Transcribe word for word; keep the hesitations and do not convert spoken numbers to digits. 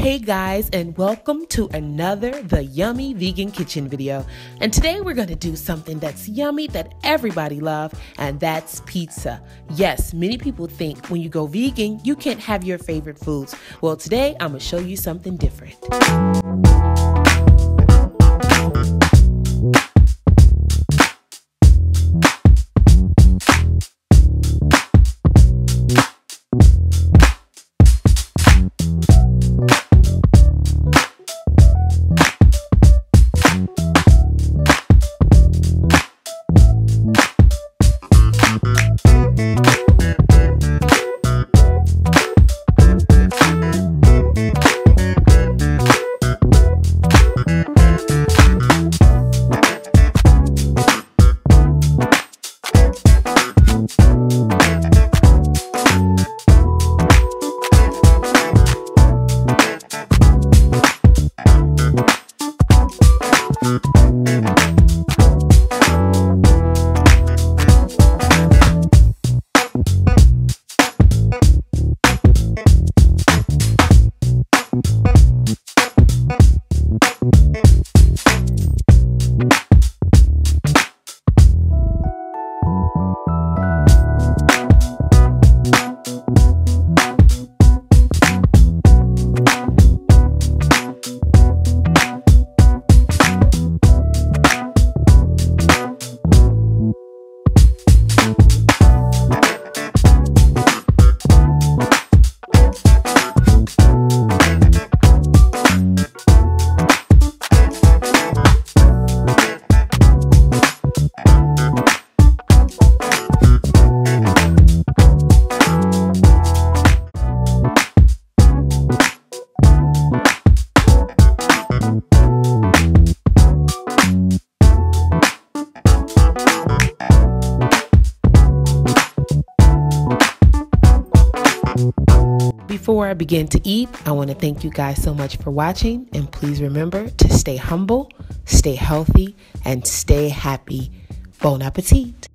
Hey guys, and welcome to another The Yummy Vegan Kitchen video. And today we're going to do something that's yummy that everybody loves, and that's pizza. Yes, many people think when you go vegan, you can't have your favorite foods. Well, today I'm going to show you something different. Before I begin to eat, I want to thank you guys so much for watching, and please remember to stay humble, stay healthy, and stay happy. Bon appetit!